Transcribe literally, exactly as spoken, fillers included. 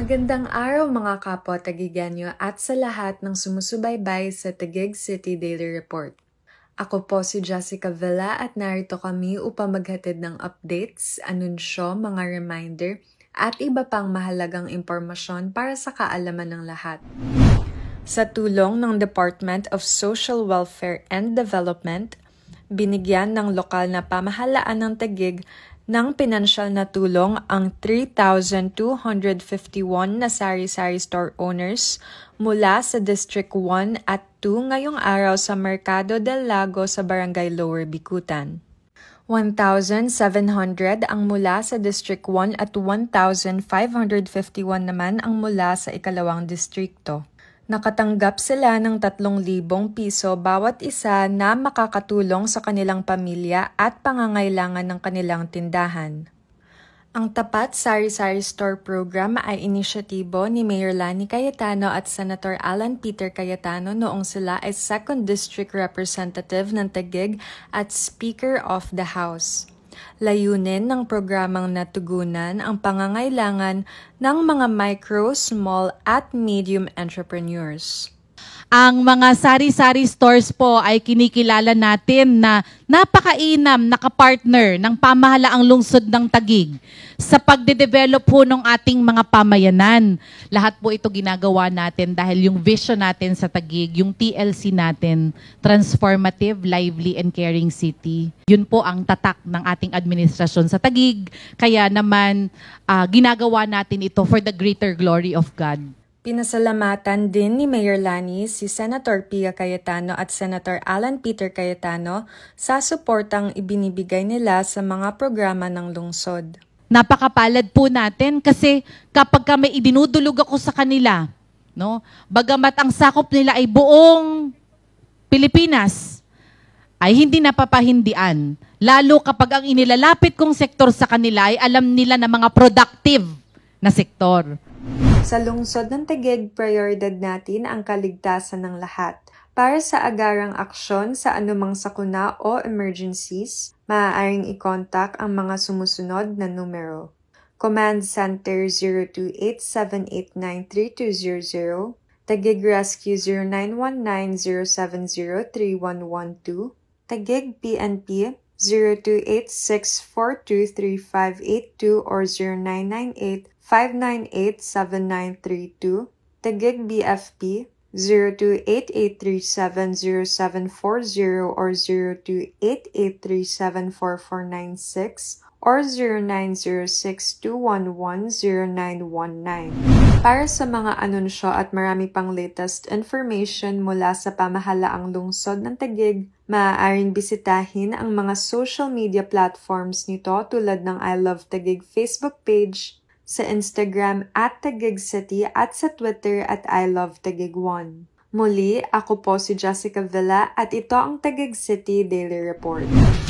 Magandang araw mga kapwa Tagigenyo at sa lahat ng sumusubaybay sa Taguig City Daily Report. Ako po si Jessica Villa at narito kami upang maghatid ng updates, anunsyo, mga reminder at iba pang mahalagang impormasyon para sa kaalaman ng lahat. Sa tulong ng Department of Social Welfare and Development, binigyan ng lokal na pamahalaan ng Taguig ng pinansyal na tulong ang three thousand two hundred fifty-one na sari-sari store owners mula sa District one at two ngayong araw sa Mercado del Lago sa Barangay Lower Bicutan. one thousand seven hundred ang mula sa District one at one thousand five hundred fifty-one naman ang mula sa ikalawang distrikto. Nakatanggap sila ng tatlong libong piso bawat isa na makakatulong sa kanilang pamilya at pangangailangan ng kanilang tindahan. Ang Tapat Sari-Sari Store Program ay inisyatibo ni Mayor Lani Cayetano at Senator Alan Peter Cayetano noong sila ay second District Representative ng Taguig at Speaker of the House. Layunin ng programang natugunan ang pangangailangan ng mga micro, small at medium entrepreneurs. Ang mga sari-sari stores po ay kinikilala natin na napakainam na kapartner ng pamahalaang lungsod ng Taguig sa pagde-develop po ng ating mga pamayanan. Lahat po ito ginagawa natin dahil yung vision natin sa Taguig, yung T L C natin, Transformative, Lively and Caring City. Yun po ang tatak ng ating administrasyon sa Taguig. Kaya naman uh, ginagawa natin ito for the greater glory of God. Pinasalamatan din ni Mayor Lani si Senator Pia Cayetano at Senator Alan Peter Cayetano sa suportang ibinibigay nila sa mga programa ng lungsod. Napakapalad po natin kasi kapag may idinudulog ako sa kanila, no, bagamat ang sakop nila ay buong Pilipinas, ay hindi napapahindian. Lalo kapag ang inilalapit kong sektor sa kanila ay alam nila na mga productive na sektor. Sa lungsod ng Taguig, prioridad natin ang kaligtasan ng lahat. Para sa agarang aksyon sa anumang sakuna o emergencies, maaaring i-contact ang mga sumusunod na numero. Command Center zero two eight seven eight nine three two zero zero, Taguig Rescue zero nine one nine zero seven zero three one one two, Taguig P N P zero two eight six four two three five eight two or zero nine nine eight five nine eight seven nine three two, Taguig B F P zero two eight eight three seven zero seven four zero or zero two eight eight three seven four four nine six or zero nine zero six two one one zero nine one nine. Para sa mga anunsyo at marami pang latest information mula sa pamahalaang lungsod ng Taguig, maaaring bisitahin ang mga social media platforms nito tulad ng I Love Taguig Facebook page, sa Instagram at Taguig City at sa Twitter at I Love Taguig one. Muli, ako po si Jessica Villa at ito ang Taguig City Daily Report.